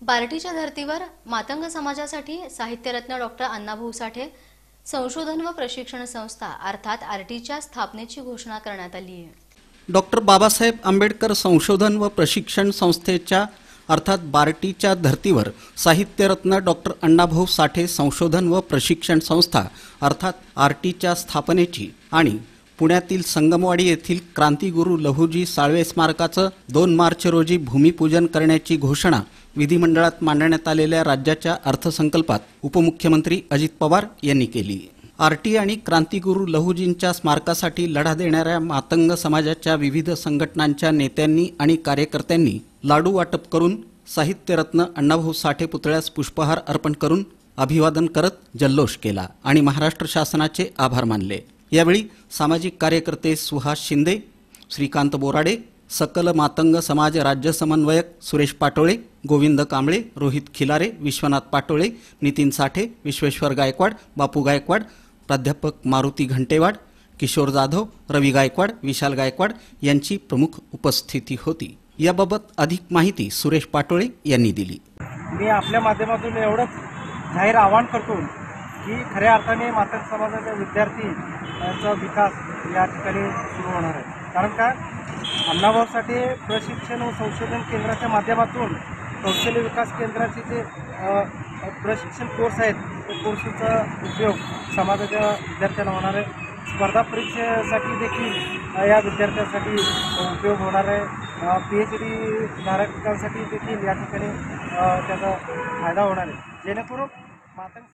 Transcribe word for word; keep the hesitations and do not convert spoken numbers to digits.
बार्टीच्या धर्तीवर मातंग समाजासाठी साहित्यरत्न डॉक्टर अण्णाभाऊ साठे संशोधन व प्रशिक्षण संस्था अर्थात आरटीच्या स्थापनेची घोषणा करण्यात आली आहे। डॉक्टर बाबासाहेब आंबेडकर संशोधन व प्रशिक्षण संस्थेच्या अर्थात बार्टीच्या धर्तीवर साहित्यरत्न डॉक्टर अण्णाभाऊ साठे संशोधन व प्रशिक्षण संस्था अर्थात आरटीच्या स्थापनेची आणि पुण्यातील संगमवाडी येथील क्रांतिगुरू लहुजी साळवे स्मारकाचं दोन मार्च रोजी भूमिपूजन करण्याची घोषणा विधिमंडळात मांडण्यात आलेल्या राज्याच्या अर्थसंकल्पात उपमुख्यमंत्री अजित पवार यांनी केली। आरटी आणि क्रांतिगुरू लहुजींच्या स्मारकासाठी लढा देणाऱ्या मातंग समाजाच्या विविध संघटनांच्या नेत्यांनी आणि कार्यकर्त्यांनी लाडू वाटप करून साहित्यरत्न अण्णाभाऊ साठे पुतळ्यास पुष्पहार अर्पण करून अभिवादन करत जल्लोष केला आणि महाराष्ट्र शासनाचे आभार मानले। यावेळी सामाजिक कार्यकर्ते सुहास शिंदे, श्रीकांत बोराडे, सकल मातंग समाज राज्य समन्वयक सुरेश पाटोळे, गोविंद कांबळे, रोहित खिलारे, विश्वनाथ पाटोळे, नितीन साठे, विश्वेश्वर गायकवाड, बापू गायकवाड, प्राध्यापक मारुती घंटेवाड, किशोर जाधव, रवी गायकवाड, विशाल गायकवाड यांची प्रमुख उपस्थिती होती। याबाबत अधिक माहिती सुरेश पाटोळे यांनी दिली। मी आपल्या माध्यमातून एवढंच जाहीर आवाहन करतो की खऱ्या अर्थाने मातंग समाजाच्या विद्यार्थ्यांचा विकास या ठिकाणी सुरू होणार आहे। कारण का अण्णाभाऊ साठे प्रशिक्षण व संशोधन केंद्राच्या माध्यमातून कौशल्य विकास केंद्राचे जे प्रशिक्षण कोर्स आहेत त्या कोर्सचा उपयोग समाजाच्या विद्यार्थ्यांना होणार आहे। स्पर्धा परीक्षेसाठी देखील या विद्यार्थ्यांसाठी उपयोग होणार आहे। पी एच डी धारकांसाठी देखील या ठिकाणी त्याचा फायदा होणार आहे, जेणेकरून मातंग